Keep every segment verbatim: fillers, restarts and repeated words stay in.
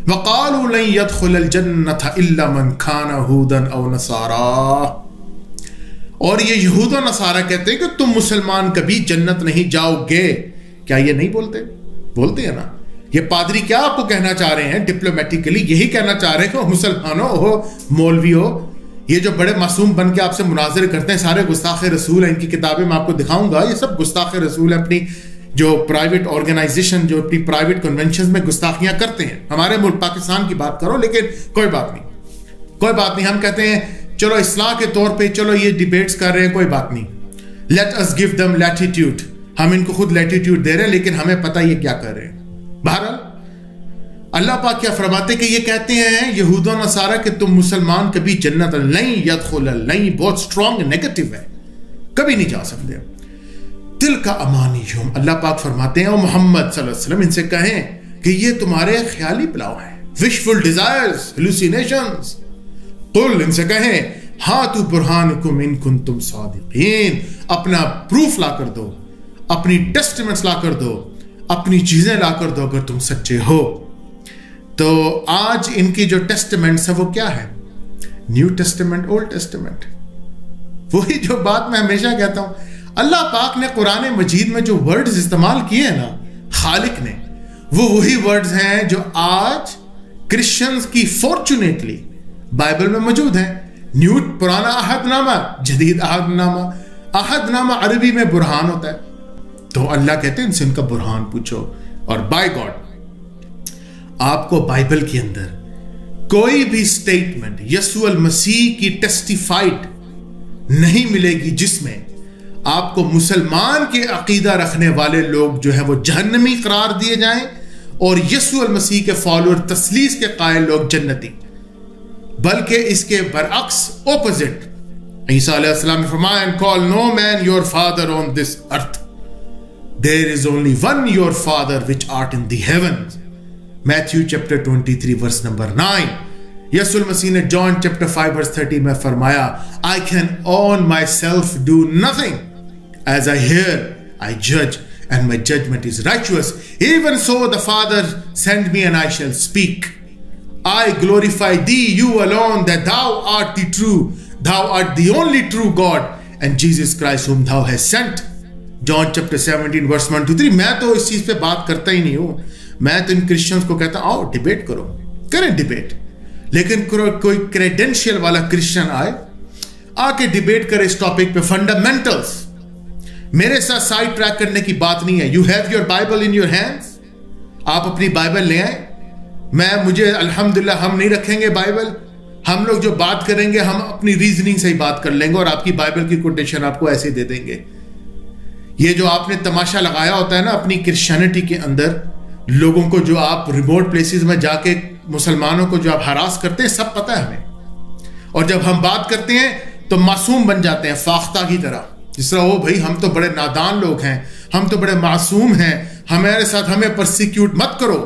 वक़ालू लन यदखुलल जन्नत इल्ला मन कान हुदन औ नसारा, और ये यहूद और नसारा कहते हैं कि तुम मुसलमान कभी जन्नत नहीं जाओगे। क्या ये नहीं बोलते? बोलते हैं ना। ये पादरी क्या आपको कहना चाह रहे हैं? डिप्लोमेटिकली यही कहना चाह रहे हैं कि मुसलमानों हो, मौलवी हो, ये जो बड़े मासूम बन के आपसे मुनाजरे करते हैं, सारे गुस्ताख रसूल हैं। इनकी किताबें मैं आपको दिखाऊंगा, ये सब गुस्ताख रसूल है। अपनी जो प्राइवेट ऑर्गेनाइजेशन, जो अपनी प्राइवेट कन्वेंशन में गुस्ताखियां करते हैं। हमारे मुल्क पाकिस्तान की बात करो, लेकिन कोई बात नहीं, कोई बात नहीं। हम कहते हैं चलो इस्लाह के तौर पे चलो ये डिबेट्स कर रहे हैं, कोई बात नहीं, let us give them latitude, हम इनको खुद लैटिट्यूड दे रहे हैं, लेकिन हमें पता ये क्या कर रहे हैं। बहरहाल अल्लाह पाक क्या फरमाते कि ये कहते हैं यहूद और नसारा कि तुम मुसलमान कभी जन्नत नहीं यदखुल नहीं, बहुत स्ट्रॉन्ग नेगेटिव है, कभी नहीं जा सकते। दिल का अमानियुम, अल्लाह पाक फरमाते हैं ओ मोहम्मद सल्लल्लाहु अलैहि वसल्लम इनसे कहें कि ये तुम्हारे ख्याली पुलाव है, विशफुल डिजायर्स, हेलुसिनेशंस। कुल, इनसे कहें हाँ तू बुरहानुकुम इन कुंतुम सादिकीन, अपना प्रूफ ला कर दो, अपनी टेस्टमेंट्स ला कर दो, अपनी चीजें ला कर दो अगर तुम सच्चे हो। तो आज इनकी जो टेस्टमेंट्स है वो क्या है? New Testament, Old Testament. वही जो बात मैं हमेशा कहता हूं, अल्लाह पाक ने कुरान मजीद में जो वर्ड्स इस्तेमाल किए हैं ना, खालिक ने, वो वही वर्ड्स हैं जो आज क्रिश्चियंस की फॉर्चुनेटली बाइबल में मौजूद हैं। न्यू पुराना अहदनामा, जदीद अहदनामा। अहदनामा अरबी में बुरहान होता है, तो अल्लाह कहते हैं इनसे इनका बुरहान पूछो। और बाय गॉड, आपको बाइबल के अंदर कोई भी स्टेटमेंट यीशु मसीह की टेस्टिफाइड नहीं मिलेगी जिसमें आपको मुसलमान के अकीदा रखने वाले लोग जो है वो जहन्नमी करार दिए जाएं और यीशु मसीह के फॉलोअर तस्लीस के कायल लोग जन्नती। बल्कि इसके बरअक्स, ऑपोजिट। ईसा अलैहिस्सलाम ने फरमाया, and call no man your father on this earth, there is only one your father which art in the heavens. Matthew chapter तेईस वर्स नंबर नौ। यीशु मसीह ने जॉन चैप्टर पाँच वर्स तीस में फरमाया, I can on myself do nothing, as I hear I जज and my judgment is righteous. Even so the Father sent me and I shall speak. I glorify thee, you alone, that thou art the true, thou art the only true God, and Jesus Christ whom thou hast sent. John chapter seventeen verse one to three. मैं तो इस चीज पे बात करता ही नहीं हूं। मैं तो इन क्रिश्चियंस को कहता हूं, आओ डिबेट करो, करें डिबेट, लेकिन कोई क्रेडेंशियल वाला क्रिश्चियन आए, आके डिबेट करे इस टॉपिक पे, फंडामेंटल्स। मेरे साथ साइड ट्रैक करने की बात नहीं है। You have your Bible in your hands, आप अपनी बाइबल ले आए। मैं मुझे अल्हम्दुलिल्लाह हम नहीं रखेंगे बाइबल, हम लोग जो बात करेंगे हम अपनी रीजनिंग से ही बात कर लेंगे और आपकी बाइबल की कोटेशन आपको ऐसे दे देंगे। ये जो आपने तमाशा लगाया होता है ना अपनी क्रिश्चियनिटी के अंदर, लोगों को जो आप रिमोट प्लेसेस में जाके मुसलमानों को जो आप हरास करते हैं, सब पता है हमें। और जब हम बात करते हैं तो मासूम बन जाते हैं, फाख्ता की तरह, जिस तरह ओ भाई हम तो बड़े नादान लोग हैं, हम तो बड़े मासूम हैं, हमारे साथ हमें परसिक्यूट मत करो।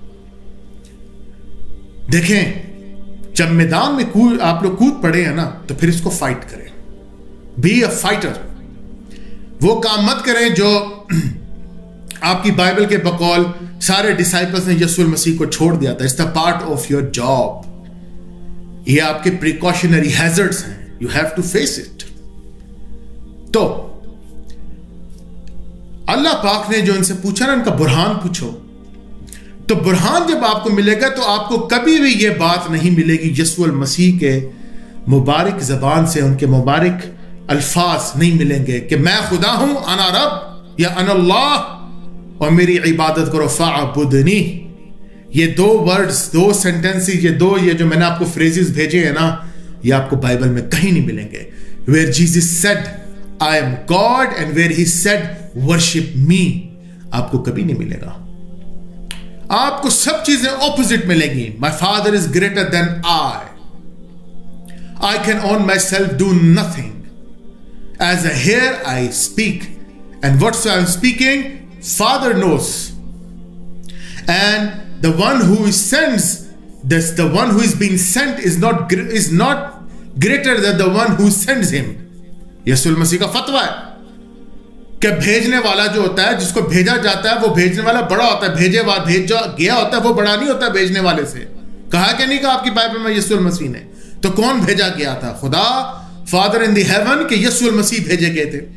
देखें, जब मैदान में कूद आप लोग कूद पड़े हैं ना, तो फिर इसको फाइट करें, बी अ फाइटर। वो काम मत करें जो आपकी बाइबल के बकौल सारे डिसाइपल्स ने यीशु मसीह को छोड़ दिया था। It's the part of your job. ये आपके प्रिकॉशनरी हैजर्ड्स हैं, you have to face it. तो अल्लाह पाक ने जो इनसे पूछा ना, इनका बुरहान पूछो, तो बुरहान जब आपको मिलेगा तो आपको कभी भी यह बात नहीं मिलेगी यीशु मसीह के मुबारक जबान से, उनके मुबारक अल्फाज नहीं मिलेंगे कि मैं खुदा हूं, अना रब या अनल्लाह, और मेरी इबादत करो, फ़अबुदनी। ये दो वर्ड्स, दो सेंटेंसेस, ये दो ये जो मैंने आपको फ्रेजेस भेजे हैं ना, ये आपको बाइबल में कहीं नहीं मिलेंगे। Where Jesus said I am God and where he said worship me, आपको कभी नहीं मिलेगा। आपको सब चीजें ऑपोजिट मिलेंगी। My father is greater than I, I can on myself do nothing, as a hear I speak, and what's I am speaking Father knows, and the one who sends this, the one who is being sent is not is not greater than the one who sends him. यीशु मसीह का फतवा है। कि भेजने वाला जो होता है, जिसको भेजा जाता है, वो भेजने वाला बड़ा होता है, भेजे भेजा गया होता है वो बड़ा नहीं होता भेजने वाले से। कहा कि नहीं कहा आपकी बाइबल में यीशु मसीह ने? तो कौन भेजा गया था? खुदा फादर इन दी हेवन के यीशु मसीह भेजे गए थे।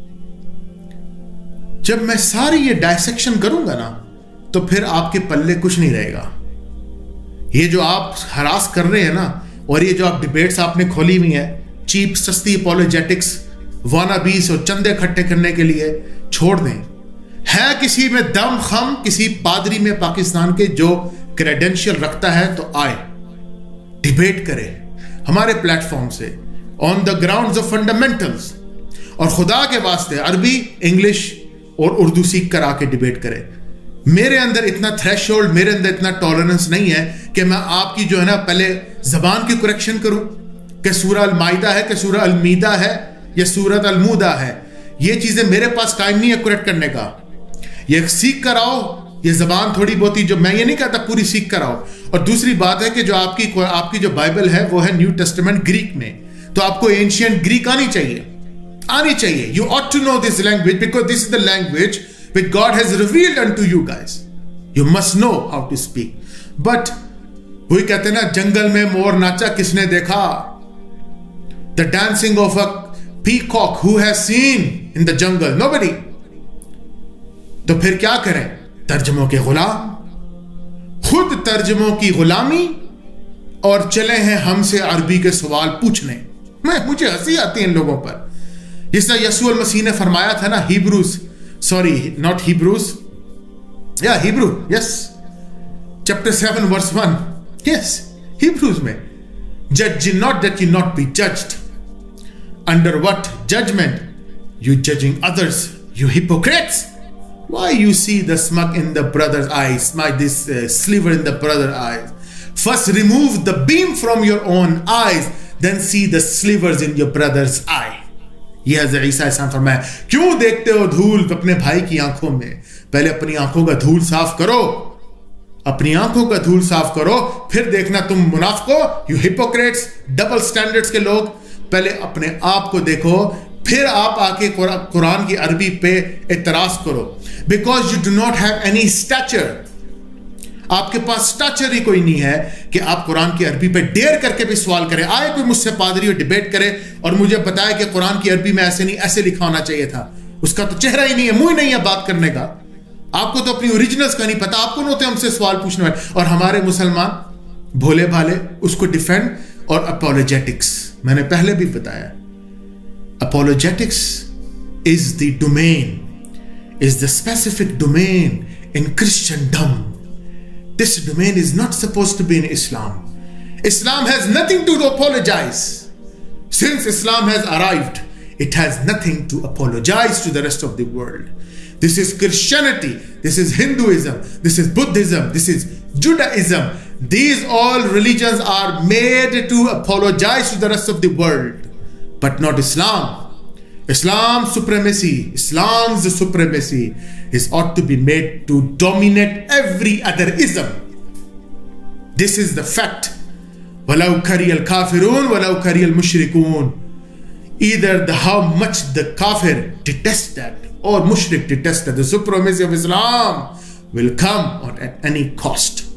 जब मैं सारी ये डायसेक्शन करूंगा ना, तो फिर आपके पल्ले कुछ नहीं रहेगा। ये जो आप हरास कर रहे हैं ना, और ये जो आप डिबेट्स आपने खोली हुई है, चीप सस्ती अपोलोजेटिक्स वानाबीस और चंदे इकट्ठे करने के लिए, छोड़ दें। है किसी में दम खम, किसी पादरी में पाकिस्तान के जो क्रेडेंशियल रखता है, तो आए डिबेट करे हमारे प्लेटफॉर्म से on the grounds of fundamentals, और खुदा के वास्ते अरबी, इंग्लिश और उर्दू सीख कर आके डिबेट करे। मेरे अंदर इतना थ्रेशोल्ड, मेरे अंदर इतना टॉलरेंस नहीं है कि मैं आपकी जो है ना पहले जबान की करेक्शन करूं कि सूरह अल माइदा है कि सूरह अल मीदा है या सूरत अल मूदा है। ये चीजें मेरे पास टाइम नहीं है करेक्ट करने का। ये सीख कर आओ, ये जबान थोड़ी बहुत ही, जो मैं ये नहीं कहता पूरी सीख कर आओ। और दूसरी बात है कि जो आपकी आपकी जो बाइबल है वो है न्यू टेस्टामेंट ग्रीक में, तो आपको एंशिएंट ग्रीक आनी चाहिए, आनी चाहिए। You ought to know this language because this is the language which God has revealed unto you guys. You must know how to speak. But वही कहते हैं ना, जंगल में मोर नाचा किसने देखा? The dancing of a peacock who has seen in the jungle? Nobody. तो फिर क्या करें? तर्जमों के गुलाम, खुद तर्जमों की गुलामी, और चले हैं हमसे अरबी के सवाल पूछने। मैं मुझे हंसी आती है इन लोगों पर। जिस तरह यीशु मसीह ने फरमाया था ना, Hebrews Sorry, not Hebrews. Yeah, Hebrew. Yes. Chapter seven, verse one. Yes, Hebrews में. Judge not that you not be judged. Under what judgment? You judging others, you hypocrites. Why you see the smug in the brother's eyes, smug this uh, sliver in the brother's eyes? First remove the beam from your own eyes, then see the slivers in your brother's eye. ये हज़रत ईसा अलैहि सलाम फरमाया, क्यों देखते हो धूल अपने भाई की आंखों में? पहले अपनी आंखों का धूल साफ करो, अपनी आंखों का धूल साफ करो, फिर देखना तुम मुनाफिको, यू हिपोक्रेट्स, डबल स्टैंडर्ड्स के लोग। पहले अपने आप को देखो, फिर आप आके कुरान की अरबी पे इतराज करो। Because you do not have any stature, आपके पास स्टैचर ही कोई नहीं है कि आप कुरान की अरबी पे डेयर करके भी सवाल करें। आए कोई मुझसे पादरी और डिबेट करे और मुझे बताया कि कुरान की अरबी में ऐसे नहीं, ऐसे लिखा होना चाहिए था। उसका तो चेहरा ही नहीं है, मुंह नहीं है बात करने का। आपको तो अपनी ओरिजिनल्स का नहीं पता, आपको नहीं होते हमसे सवाल पूछने वाले। और हमारे मुसलमान भोले भाले उसको डिफेंड। और अपोलोजेटिक्स, मैंने पहले भी बताया, apologetics is the domain, is the specific domain in Christendom. This domain is not supposed to be in Islam. Islam has nothing to apologize. Since Islam has arrived, it has nothing to apologize to the rest of the world. This is Christianity, this is Hinduism, this is Buddhism, this is Judaism. These all religions are made to apologize to the rest of the world, but not Islam. Islam's supremacy, Islam's supremacy is ought to be made to dominate every other ism. This is the fact. وَلَوْ كَرِيَ الْكَافِرُونَ وَلَوْ كَرِيَ الْمُشْرِكُونَ. Either the how much the kafir detest that or mushrik detest that, the supremacy of Islam will come at any cost.